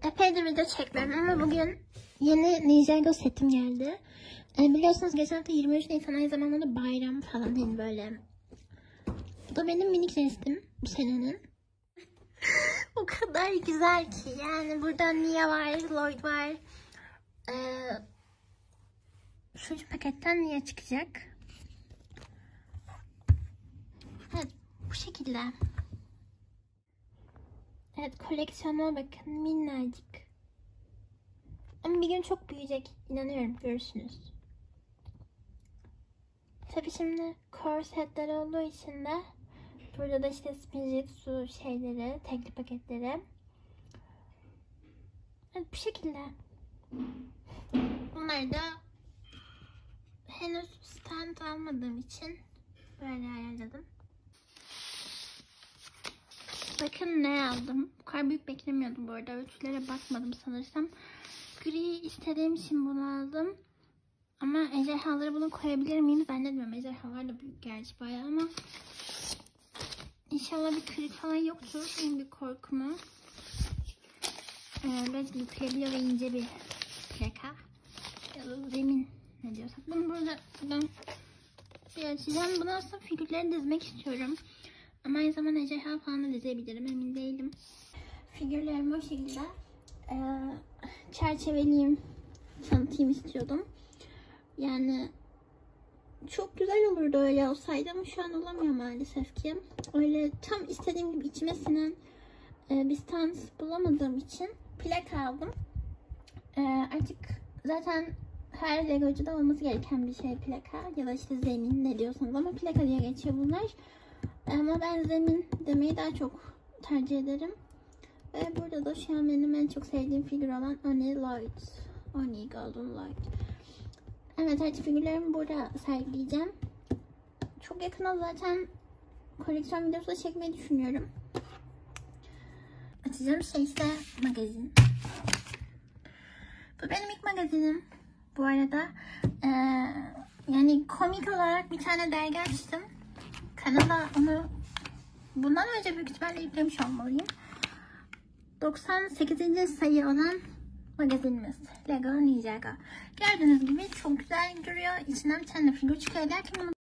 Epeydir video çekmiyorum ama bugün yeni Ninjago setim geldi. Biliyorsunuz geçen hafta 23 Nisan aynı zamanda da bayram falan, hani böyle. Bu da benim minik restim bu senenin. O kadar güzel ki, yani burada Nia var, Lloyd var. Şu paketten Nia çıkacak. Evet, bu şekilde. Evet, koleksiyona bakın, minnacık. Ama bir gün çok büyüyecek, inanıyorum, görürsünüz. Tabii şimdi core setler olduğu için de burada da işte spirit su şeyleri, tekli paketleri. Evet, bu şekilde. Bunları da henüz stand almadığım için böyle ayarladım. Bakın ne aldım. Bu kadar büyük beklemiyordum bu arada. Ölçülere bakmadım sanırsam. Gri istediğim için bunu aldım. Ama ejderhaları buna koyabilir miyim zannetmiyorum. Ejderhalar da büyük gerçi bayağı ama İnşallah bir kırık falan yoktur. En büyük korkumu. Biraz yıkayabiliyor ve ince bir plaka. Ya da zemin ne diyorsak. Bunu buradan bir açacağım. Bunu aslında figürleri dizmek istiyorum. Ama aynı zamanda ejderha falan da dizebilirim. Emin değilim. Figürlerimi o şekilde çerçeveleyeyim, tanıtayım istiyordum. Yani çok güzel olurdu öyle olsaydı ama şu an olamıyor maalesef ki. Öyle tam istediğim gibi içime sinen bir stand bulamadığım için plaka aldım. Artık zaten her Legocu'da olması gereken bir şey plaka ya da işte zemin ne diyorsanız ama plaka diye geçiyor bunlar. Ama ben zemin demeyi daha çok tercih ederim. Ve burada da şu an benim en çok sevdiğim figür olan Oni Lloyd. Oni Golden Lloyd. Evet, artık figürlerimi burada sergileyeceğim. Çok yakında zaten koleksiyon videosu da çekmeyi düşünüyorum. Açacağım şey ise magazin. Bu benim ilk magazinim. Bu arada yani komik olarak bir tane dergi açtım. Kanala onu bundan önce büyük ihtimalle yüklemiş olmalıyım. 98. sayı olan magazinimiz Lego Ninjago. Gördüğünüz gibi çok güzel duruyor. İçinden bir tane figür çıkıyor. Lakin bunu